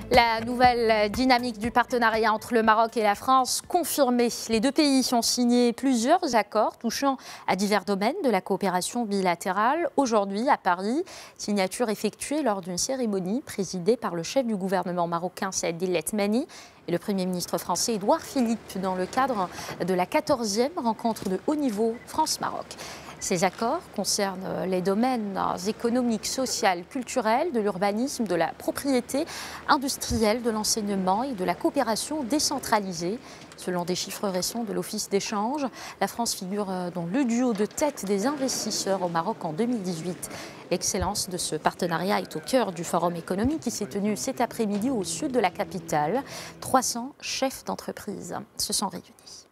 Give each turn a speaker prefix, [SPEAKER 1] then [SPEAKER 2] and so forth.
[SPEAKER 1] La nouvelle dynamique du partenariat entre le Maroc et la France confirmée. Les deux pays ont signé plusieurs accords touchant à divers domaines de la coopération bilatérale. Aujourd'hui, à Paris, signature effectuée lors d'une cérémonie présidée par le chef du gouvernement marocain Saad El Latmani et le Premier ministre français Édouard Philippe dans le cadre de la 14e rencontre de haut niveau France-Maroc. Ces accords concernent les domaines économiques, sociaux, culturels, de l'urbanisme, de la propriété industrielle, de l'enseignement et de la coopération décentralisée. Selon des chiffres récents de l'Office d'échange, la France figure dans le duo de tête des investisseurs au Maroc en 2018. L'excellence de ce partenariat est au cœur du forum économique qui s'est tenu cet après-midi au sud de la capitale. 300 chefs d'entreprise se sont réunis.